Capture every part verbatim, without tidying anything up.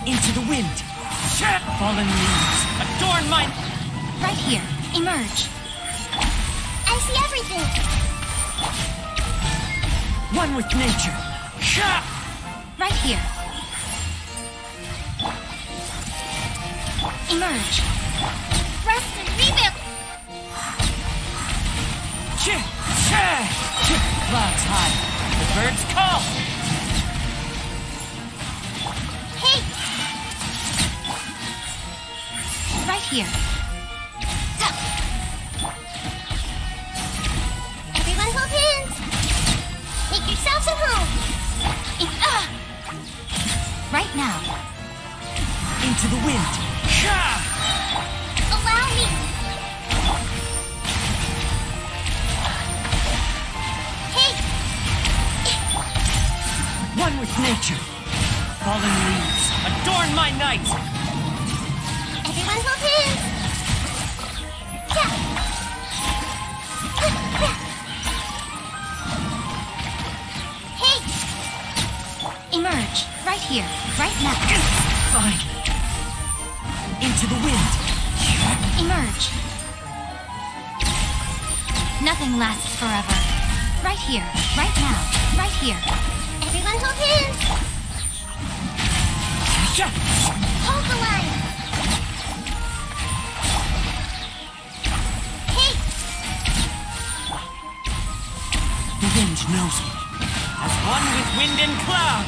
Into the wind. Fallen leaves, adorn my... Right here. Emerge. I see everything. One with nature. Right here. Emerge. Rest and rebuild. Clouds high. The birds call. Hey! Right here. Everyone hold hands. Make yourselves at home. In, ah! Right now. Into the wind. Allow me. Hey! One with nature. Fallen leaves, adorn my night. Everyone hold hands. Yeah. Hey! Emerge. Right here. Right now. Fine. Into the wind. Emerge. Nothing lasts forever. Right here. Right now. Right here. Everyone hold hands. Hold the line. Hey! The wind knows me. As one with wind and cloud.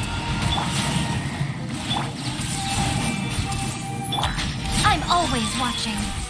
I'm always watching.